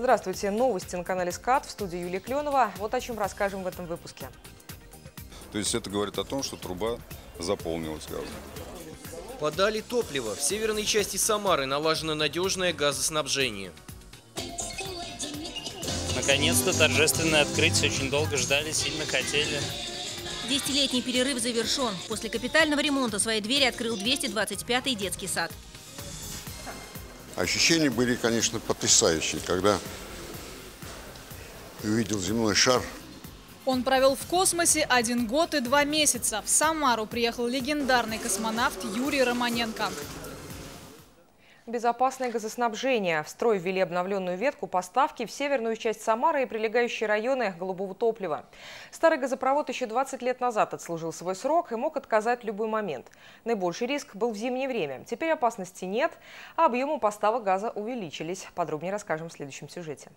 Здравствуйте. Новости на канале СКАТ. В студии Юлия Кленова. Вот о чем расскажем в этом выпуске. То есть это говорит о том, что труба заполнилась газом. Подали топливо. В северной части Самары налажено надежное газоснабжение. Наконец-то торжественное открытие. Очень долго ждали, сильно хотели. 10-летний перерыв завершен. После капитального ремонта свои двери открыл 225-й детский сад. Ощущения были, конечно, потрясающие, когда увидел земной шар. Он провел в космосе 1 год и 2 месяца. В Самару приехал легендарный космонавт Юрий Романенко. Безопасное газоснабжение. В строй ввели обновленную ветку поставки в северную часть Самары и прилегающие районы голубого топлива. Старый газопровод еще 20 лет назад отслужил свой срок и мог отказать в любой момент. Наибольший риск был в зимнее время. Теперь опасности нет, а объемы поставок газа увеличились. Подробнее расскажем в следующем сюжете.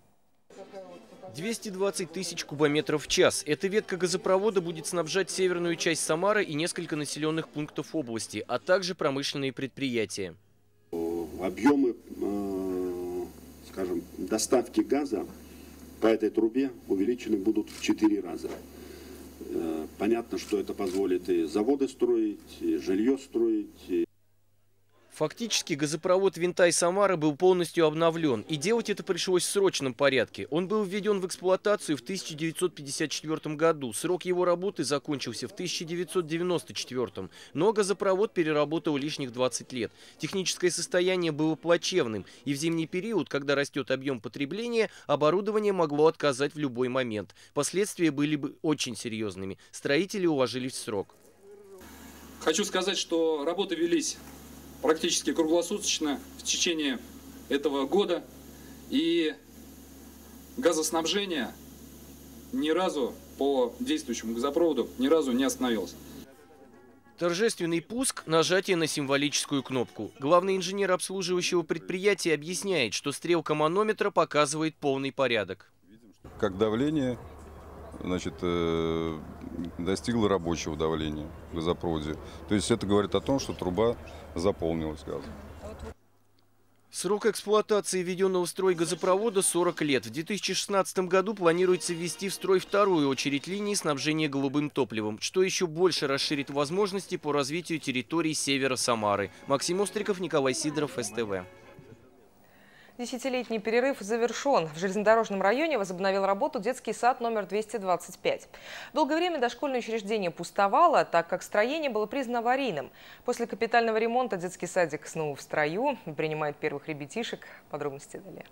220 тысяч кубометров в час. Эта ветка газопровода будет снабжать северную часть Самары и несколько населенных пунктов области, а также промышленные предприятия. Объемы, скажем, доставки газа по этой трубе увеличены будут в 4 раза. Понятно, что это позволит и заводы строить, и жилье строить. Фактически газопровод Винтай-Самара был полностью обновлен, и делать это пришлось в срочном порядке. Он был введен в эксплуатацию в 1954 году, срок его работы закончился в 1994, но газопровод переработал лишних 20 лет. Техническое состояние было плачевным, и в зимний период, когда растет объем потребления, оборудование могло отказать в любой момент. Последствия были бы очень серьезными. Строители уложились в срок. Хочу сказать, что работы велись практически круглосуточно в течение этого года, и газоснабжение ни разу по действующему газопроводу ни разу не остановилось. Торжественный пуск, нажатие на символическую кнопку. Главный инженер обслуживающего предприятия объясняет, что стрелка манометра показывает полный порядок. Как давление, значит, достигло рабочего давления в газопроводе. То есть это говорит о том, что труба заполнилась газом. Срок эксплуатации введенного в строй газопровода 40 лет. В 2016 году планируется ввести в строй вторую очередь линии снабжения голубым топливом, что еще больше расширит возможности по развитию территорий севера Самары. Максим Остриков, Николай Сидоров, СТВ. 10-летний перерыв завершен. В железнодорожном районе возобновил работу детский сад номер 225. Долгое время дошкольное учреждение пустовало, так как строение было признано аварийным. После капитального ремонта детский садик снова в строю, принимает первых ребятишек. Подробности далее.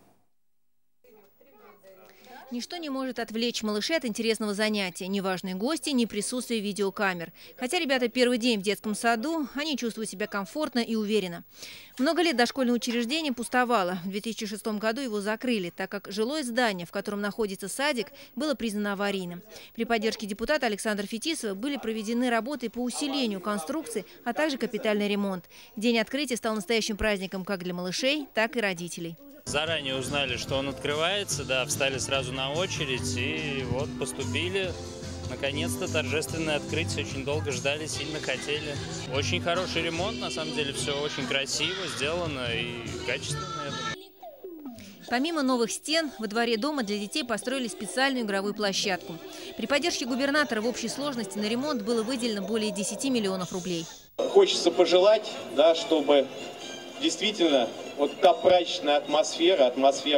Ничто не может отвлечь малышей от интересного занятия. Ни важные гости, ни присутствие видеокамер. Хотя ребята первый день в детском саду, они чувствуют себя комфортно и уверенно. Много лет дошкольное учреждение пустовало. В 2006 году его закрыли, так как жилое здание, в котором находится садик, было признано аварийным. При поддержке депутата Александра Фетисова были проведены работы по усилению конструкции, а также капитальный ремонт. День открытия стал настоящим праздником как для малышей, так и родителей. Заранее узнали, что он открывается, да, встали сразу на очередь и вот поступили. Наконец-то торжественное открытие. Очень долго ждали, сильно хотели. Очень хороший ремонт, на самом деле все очень красиво сделано и качественно, я думаю. Помимо новых стен, во дворе дома для детей построили специальную игровую площадку. При поддержке губернатора в общей сложности на ремонт было выделено более 10 миллионов рублей. Хочется пожелать, да, чтобы действительно вот та праздничная атмосфера,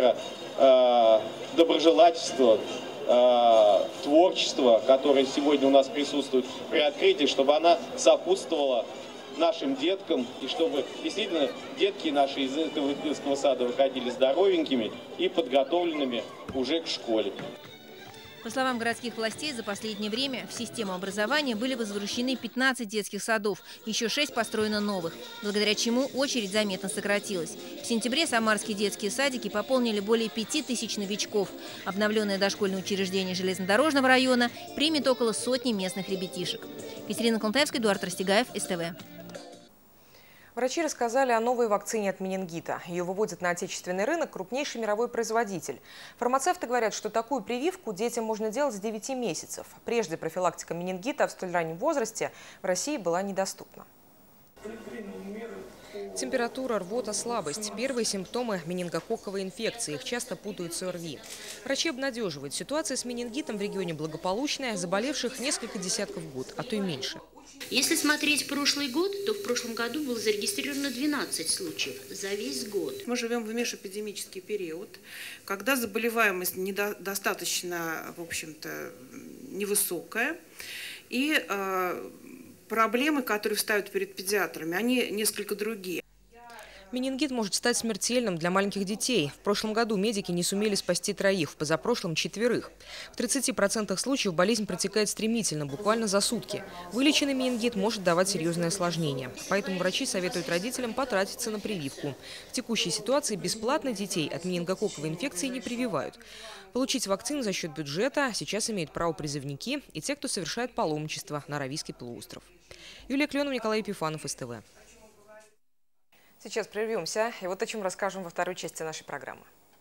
доброжелательства, творчества, которое сегодня у нас присутствует при открытии, чтобы она сопутствовала нашим деткам, и чтобы действительно детки наши из этого детского сада выходили здоровенькими и подготовленными уже к школе. По словам городских властей, за последнее время в систему образования были возвращены 15 детских садов, еще 6 построено новых, благодаря чему очередь заметно сократилась. В сентябре самарские детские садики пополнили более 5000 новичков. Обновленное дошкольное учреждение железнодорожного района примет около сотни местных ребятишек. Катерина Колтаевская, Эдуард Растегаев, СТВ. Врачи рассказали о новой вакцине от менингита. Ее выводит на отечественный рынок крупнейший мировой производитель. Фармацевты говорят, что такую прививку детям можно делать с 9 месяцев. Прежде профилактика менингита в столь раннем возрасте в России была недоступна. Температура, рвота, слабость – первые симптомы менингококковой инфекции. Их часто путают с ОРВИ. Врачи обнадеживают. Ситуация с менингитом в регионе благополучная. Заболевших несколько десятков в год, а то и меньше. Если смотреть прошлый год, то в прошлом году было зарегистрировано 12 случаев за весь год. Мы живем в межэпидемический период, когда заболеваемость достаточно, в общем-то, невысокая. И проблемы, которые встают перед педиатрами, они несколько другие. Менингит может стать смертельным для маленьких детей. В прошлом году медики не сумели спасти 3, в позапрошлом – 4. В 30% случаев болезнь протекает стремительно, буквально за сутки. Вылеченный менингит может давать серьезные осложнения. Поэтому врачи советуют родителям потратиться на прививку. В текущей ситуации бесплатно детей от менингококковой инфекции не прививают. Получить вакцину за счет бюджета сейчас имеют право призывники и те, кто совершает паломничество на Аравийский полуостров. Юлия Кленова, Николай Епифанов, СТВ. Сейчас прервемся, и вот о чем расскажем во второй части нашей программы.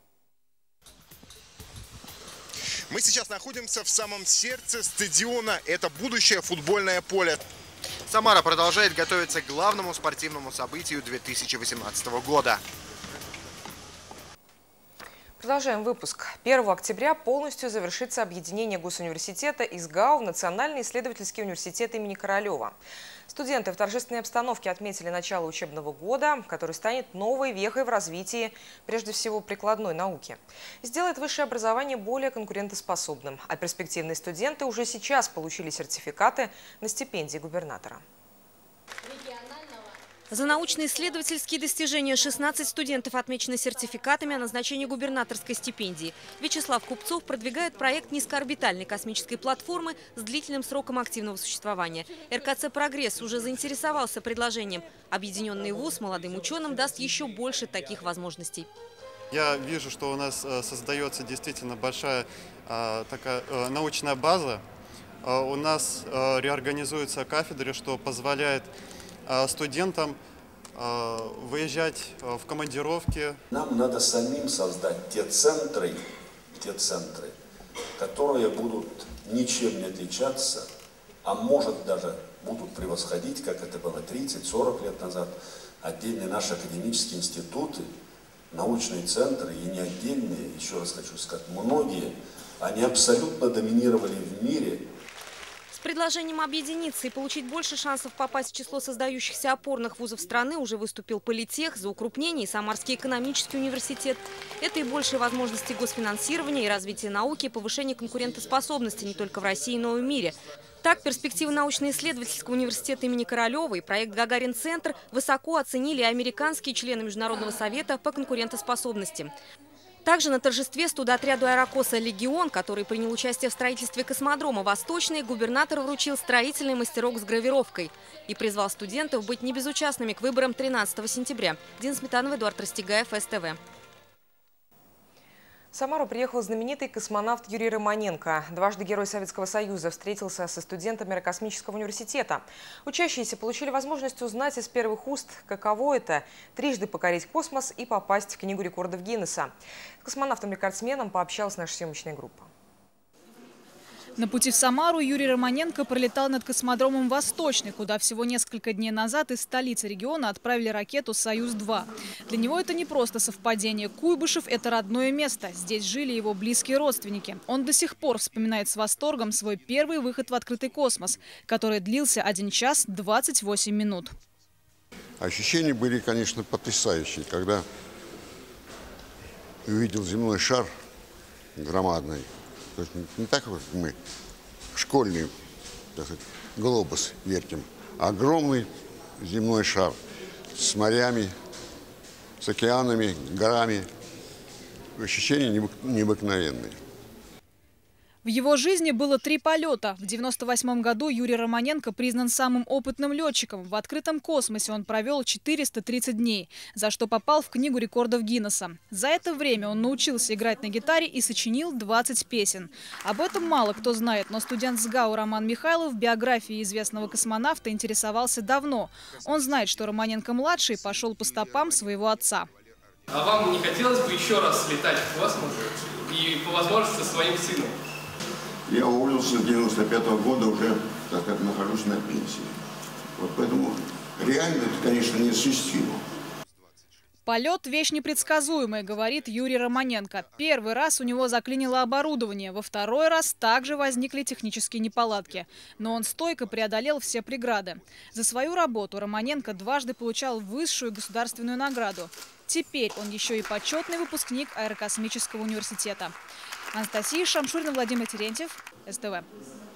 Мы сейчас находимся в самом сердце стадиона. Это будущее футбольное поле. Самара продолжает готовиться к главному спортивному событию 2018 года. Продолжаем выпуск. 1 октября полностью завершится объединение госуниверситета из ГАУ в Национальный исследовательский университет имени Королева. Студенты в торжественной обстановке отметили начало учебного года, который станет новой вехой в развитии, прежде всего, прикладной науки. Сделает высшее образование более конкурентоспособным, а перспективные студенты уже сейчас получили сертификаты на стипендии губернатора. За научно-исследовательские достижения 16 студентов отмечены сертификатами о назначении губернаторской стипендии. Вячеслав Купцов продвигает проект низкоорбитальной космической платформы с длительным сроком активного существования. РКЦ «Прогресс» уже заинтересовался предложением. Объединенный вуз молодым ученым даст еще больше таких возможностей. Я вижу, что у нас создается действительно большая такая научная база. У нас реорганизуются кафедры, что позволяет студентам выезжать в командировки. Нам надо самим создать те центры, которые будут ничем не отличаться, а может даже будут превосходить, как это было 30-40 лет назад, отдельные наши академические институты, научные центры, и не отдельные, еще раз хочу сказать, многие, они абсолютно доминировали в мире. С предложением объединиться и получить больше шансов попасть в число создающихся опорных вузов страны уже выступил Политех, за укрупнение и Самарский экономический университет. Это и большие возможности госфинансирования и развития науки, и повышение конкурентоспособности не только в России, но и в мире. Так, перспективы научно-исследовательского университета имени Королева и проект «Гагарин-центр» высоко оценили американские члены Международного совета по конкурентоспособности. Также на торжестве студотряду аэрокоса «Легион», который принял участие в строительстве космодрома «Восточный», губернатор вручил строительный мастерок с гравировкой и призвал студентов быть небезучастными к выборам 13 сентября. Дина Сметанова, Эдуард Растегаев, СТВ. В Самару приехал знаменитый космонавт Юрий Романенко. Дважды Герой Советского Союза встретился со студентами Аэрокосмического университета. Учащиеся получили возможность узнать из первых уст, каково это – трижды покорить космос и попасть в Книгу рекордов Гиннесса. С космонавтом-рекордсменом пообщалась наша съемочная группа. На пути в Самару Юрий Романенко пролетал над космодромом «Восточный», куда всего несколько дней назад из столицы региона отправили ракету «Союз-2». Для него это не просто совпадение. Куйбышев – это родное место. Здесь жили его близкие родственники. Он до сих пор вспоминает с восторгом свой первый выход в открытый космос, который длился 1 час 28 минут. Ощущения были, конечно, потрясающие, когда увидел земной шар громадный. То есть не так, как мы школьный, так сказать, глобус вертим, а огромный земной шар с морями, с океанами, горами. Ощущения необыкновенные. В его жизни было 3 полета. В 1998 году Юрий Романенко признан самым опытным летчиком. В открытом космосе он провел 430 дней, за что попал в Книгу рекордов Гиннесса. За это время он научился играть на гитаре и сочинил 20 песен. Об этом мало кто знает, но студент СГАУ Роман Михайлов биографией известного космонавта интересовался давно. Он знает, что Романенко-младший пошел по стопам своего отца. А вам не хотелось бы еще раз летать в космос и по возможности со своим сыном? Я уволился с 1995 года, уже, так как нахожусь на пенсии. Вот поэтому реально это, конечно, неосуществимо. Полет – вещь непредсказуемая, говорит Юрий Романенко. Первый раз у него заклинило оборудование, во второй раз также возникли технические неполадки. Но он стойко преодолел все преграды. За свою работу Романенко дважды получал высшую государственную награду. Теперь он еще и почетный выпускник Аэрокосмического университета. Анастасия Шамшурина, Владимир Терентьев, СТВ.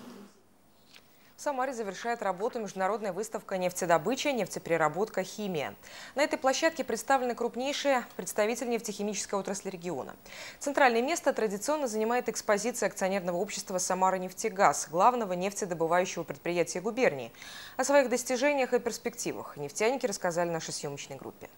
В Самаре завершает работу международная выставка «Нефтедобыча, нефтепереработка, химия». На этой площадке представлены крупнейшие представители нефтехимической отрасли региона. Центральное место традиционно занимает экспозиция акционерного общества «Самара-нефтегаз», главного нефтедобывающего предприятия губернии. О своих достижениях и перспективах нефтяники рассказали нашей съемочной группе.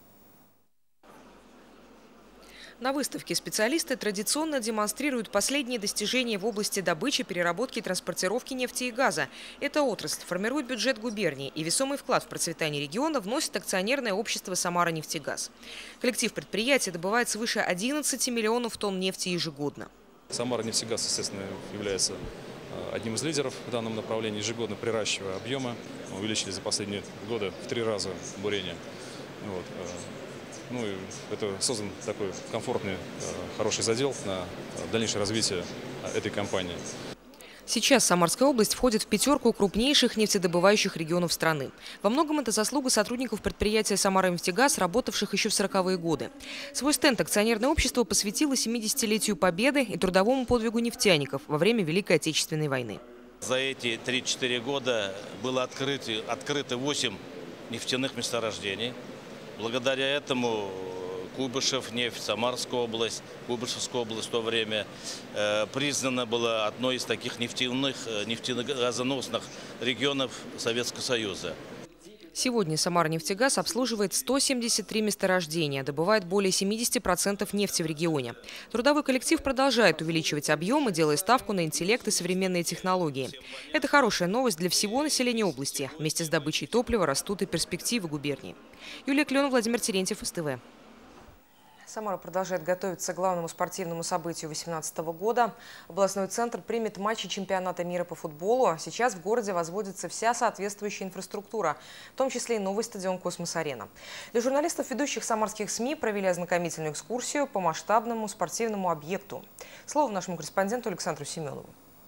На выставке специалисты традиционно демонстрируют последние достижения в области добычи, переработки и транспортировки нефти и газа. Эта отрасль формирует бюджет губернии, и весомый вклад в процветание региона вносит акционерное общество «Самара-нефтегаз». Коллектив предприятия добывает свыше 11 миллионов тонн нефти ежегодно. «Самара-нефтегаз», естественно, является одним из лидеров в данном направлении, ежегодно приращивая объемы. Мы увеличили за последние годы в 3 раза бурение. Ну и это создан такой комфортный, хороший задел на дальнейшее развитие этой компании. Сейчас Самарская область входит в 5 крупнейших нефтедобывающих регионов страны. Во многом это заслуга сотрудников предприятия «Самара-нефтегаз», работавших еще в 40-е годы. Свой стенд акционерное общество посвятило 70-летию Победы и трудовому подвигу нефтяников во время Великой Отечественной войны. За эти 3-4 года было открыто 8 нефтяных месторождений. Благодаря этому Куйбышев нефть, Самарская область, Куйбышевская область в то время признана была одной из таких нефтегазоносных регионов Советского Союза. Сегодня «Самара-нефтегаз» обслуживает 173 месторождения, добывает более 70% нефти в регионе. Трудовой коллектив продолжает увеличивать объемы, делая ставку на интеллект и современные технологии. Это хорошая новость для всего населения области. Вместе с добычей топлива растут и перспективы губернии. Юлия Кленова, Владимир Терентьев, СТВ. Самара продолжает готовиться к главному спортивному событию 2018 года. Областной центр примет матчи чемпионата мира по футболу. Сейчас в городе возводится вся соответствующая инфраструктура, в том числе и новый стадион «Космос-арена». Для журналистов ведущих самарских СМИ провели ознакомительную экскурсию по масштабному спортивному объекту. Слово нашему корреспонденту Александру Семенову.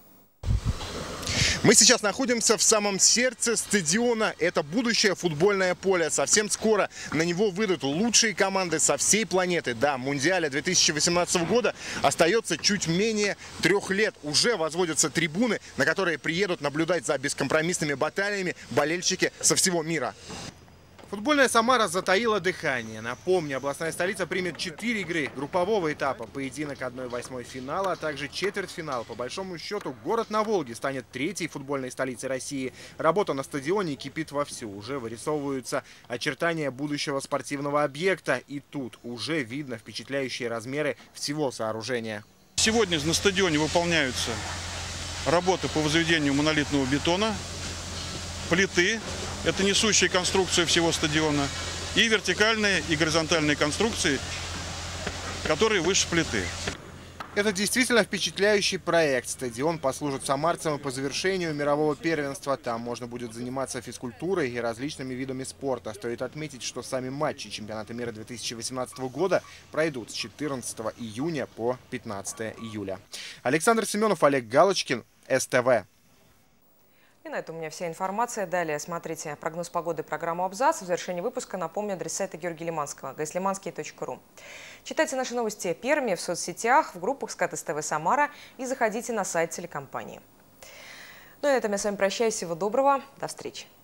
Мы сейчас находимся в самом сердце стадиона. Это будущее футбольное поле. Совсем скоро на него выйдут лучшие команды со всей планеты. Да, Мундиаля 2018 года остается чуть менее 3 лет. Уже возводятся трибуны, на которые приедут наблюдать за бескомпромиссными баталиями болельщики со всего мира. Футбольная Самара затаила дыхание. Напомню, областная столица примет 4 игры группового этапа. Поединок 1/8 финала, а также четвертьфинал. По большому счету, город на Волге станет 3-й футбольной столицей России. Работа на стадионе кипит вовсю. Уже вырисовываются очертания будущего спортивного объекта. И тут уже видно впечатляющие размеры всего сооружения. Сегодня на стадионе выполняются работы по возведению монолитного бетона, плиты. Это несущие конструкции всего стадиона. И вертикальные, и горизонтальные конструкции, которые выше плиты. Это действительно впечатляющий проект. Стадион послужит самарцам и по завершению мирового первенства. Там можно будет заниматься физкультурой и различными видами спорта. Стоит отметить, что сами матчи чемпионата мира 2018 года пройдут с 14 июня по 15 июля. Александр Семенов, Олег Галочкин, СТВ. И на этом у меня вся информация. Далее смотрите прогноз погоды, программу «Абзац». В завершении выпуска напомню адрес сайта Георгия Лиманского – gslimansky.ru. Читайте наши новости первыми в соцсетях, в группах СКАТ СТВ Самара и заходите на сайт телекомпании. Ну и на этом я с вами прощаюсь. Всего доброго. До встречи.